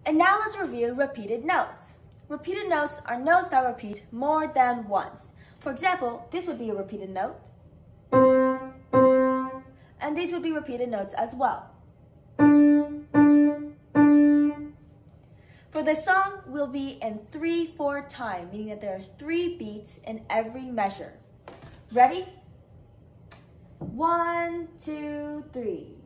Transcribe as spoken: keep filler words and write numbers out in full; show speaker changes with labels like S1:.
S1: And now let's review repeated notes. Repeated notes are notes that repeat more than once. For example, this would be a repeated note. And these would be repeated notes as well. For this song, we'll be in three four time, meaning that there are three beats in every measure. Ready? One, two, three.